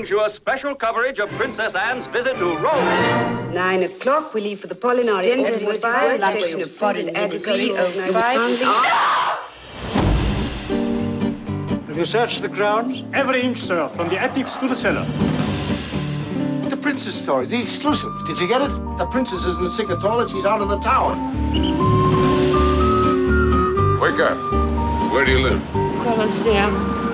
you a special coverage of Princess Anne's visit to Rome. 9 o'clock, we leave for the Molinari. Dinner at 5, lunch of foreign degree, Have you searched the grounds? Every inch, sir, from the attics to the cellar. The princess story, the exclusive. Did you get it? The princess isn't sick at all and she's out in the tower. Wake up. Where do you live? Colosseum.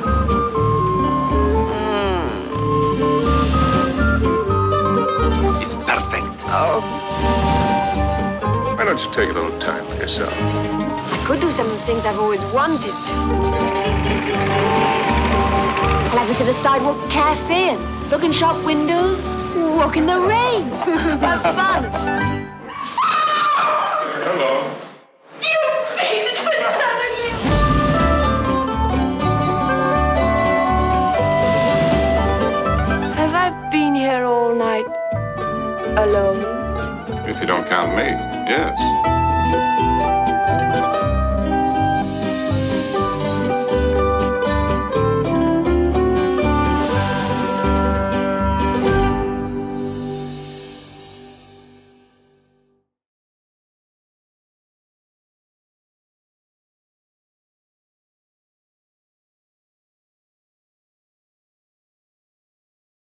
It's perfect. Oh. Why don't you take a little time for yourself? I could do some of the things I've always wanted to. I'll have a sit aside walk cafe and look in shop windows, walk in the rain. Have fun. Hello. You made it with none of you. Have I been here all night alone? If you don't count me, yes.